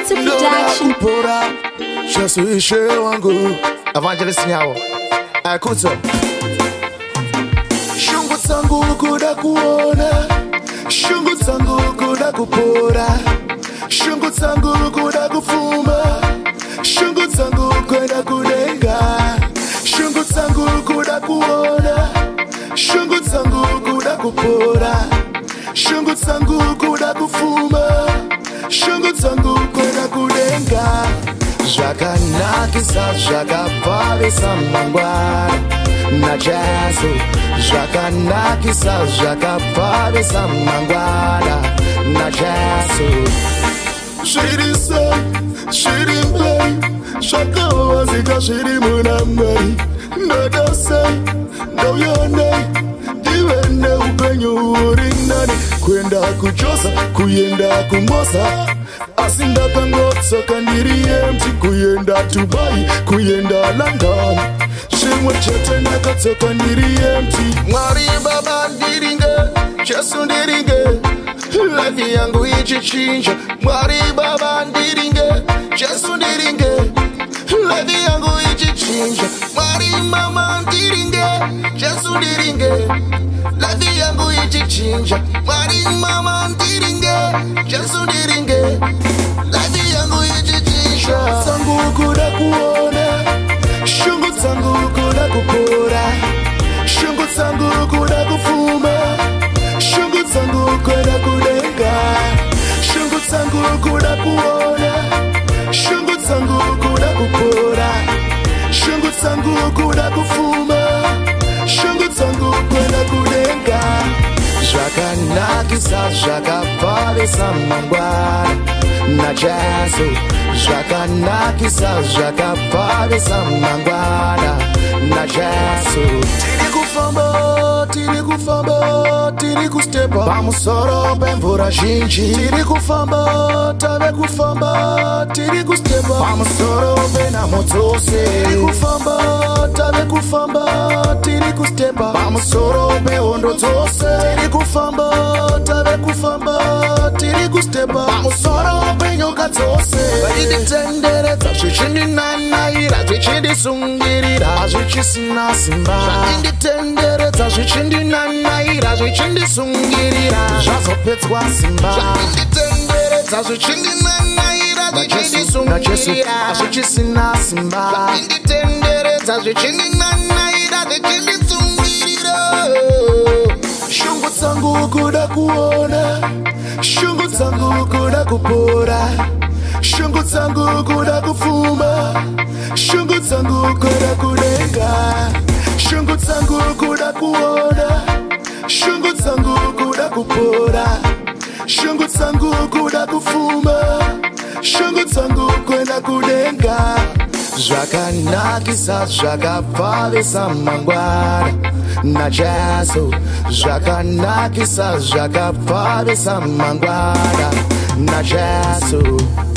It's a production. Je suis wangu Evangelist Nyawo Kuto Shungu zangu kuda kuona, shungu zangu kuda kupora, shungu zangu kuda kufuma, shungu zangu kuda kudenga, shungu zangu kuda kuona, shungu zangu kuda kupora, shungu zangu kuda kufuma, shungu zangu kuda kudenga. Zvakanakisa zvakapavisa mangwana naJesu, zvakanakisa zvakapavisa mangwana naJesu. Zviri sei, zviri mberi, zvakawazika zviri muna Mwari. Ndoda sei, ndauya nei, ndive neupenyu huri nani, kuenda kuJosa, kuenda kuMosa. Asi ndakangotsoka ndiri empty, kuenda Dubai, kuenda London. Zvimwe chete ndakatsoka ndiri empty. Mwari Baba ndiringe, Jesu ndiringe, life yangu ichichinja. Mwari Baba ndiringe, Jesu ndiringe, life yangu ichichinja. Mwari Mama ndiringe, Jesu ndiringe, life yangu ichichinja. Mwari Mama ndiringe, Jesu ndiringe, life yangu ichichinja. Zangu kuda kuona, shungu zangu kuda kupora, shungu zangu kuda kufuma, shungu zangu kuda kudenga, shungu zangu kuda kuona, shungu zangu kuda kupora, shungu zangu kuda kufuma, shungu zangu kuda kudenga. Zvakanakisa zvakapavisa mangwana naJesu, zvakanakisa zvakapavisa mangwana naJesu. Tiri kufamba, tiri kufamba, tiri kustepa pamusoro pemvura zhinji. Tiri kufamba, tave kufamba, tiri kustepa pamusoro penhamo dzose. Tiri kufamba, tave kufamba, tiri kustepa pamusoro pehondo dzose. Tiri kufamba, tave kufamba, tiri kustepa pamusoro penyoka dzose. Vainditenderedza zvichindinanaira, zvichindisungirira, zvichisina simba. Vainditenderedza zvichindinanaira, zvichindisungirira, zvazopedzwa simba. Vainditenderedza zvichindinanaira, zvichindisungirira, zvichisina simba. Vainditenderedza zvichindinanaira, zvichindisungirira. Shungu zangu kuda kuona, shungu zangu kuda kupora, shungu zangu kuda kufuma, shungu zangu kuda kudenga, shungu zangu kuda kuona, shungu zangu kuda kupora, shungu zangu kuda kufuma, shungu zangu kuda kudenga. Zvakanakisa zvakapavisa mangwana naJesu, zvakanakisa zvakapavisa mangwana naJesu.